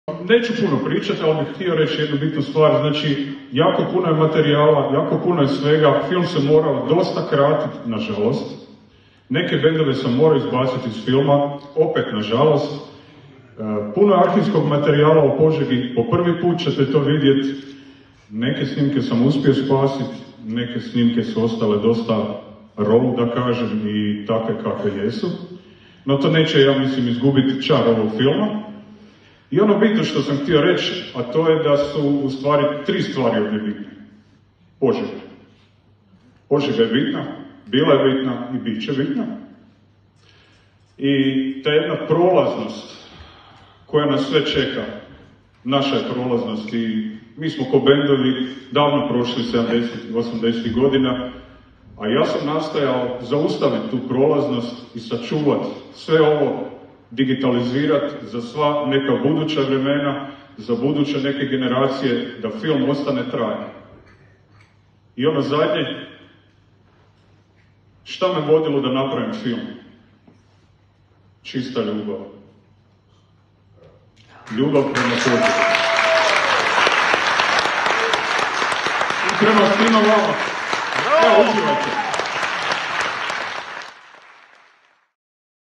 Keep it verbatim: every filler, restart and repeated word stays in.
Neću puno pričati, ali bih htio reći jednu bitnu stvar. Znači, jako puno je materijala, jako puno je svega. Film se morao dosta kratiti, nažalost. Neke bendove sam morao izbaciti iz filma, opet nažalost. Puno je arhivskog materijala u Požegi, po prvi put ćete to vidjeti. Neke snimke sam uspio spasiti, neke snimke su ostale dosta raw, da kažem, i takve kakve jesu. No to neće, ja mislim, izgubiti čar ovog filma. I ono bitno što sam htio reći, a to je da su u stvari tri stvari ovdje bitne. Požega. Požega je bitna, bila je bitna i bit će bitna. I ta jedna prolaznost koja nas sve čeka, naša je prolaznost i mi smo ko bendovi davno prošli sedamdesetih, osamdesetih godina, a ja sam nastojao zaustaviti tu prolaznost i sačuvati sve ovo, digitalizirati za sva neka buduća vremena, za buduće neke generacije, da film ostane trajan. I ono zadnje, šta me vodilo da napravim film? Čista ljubav. Ljubav prema Požegi. I prema svima vama. Evo, uživajte.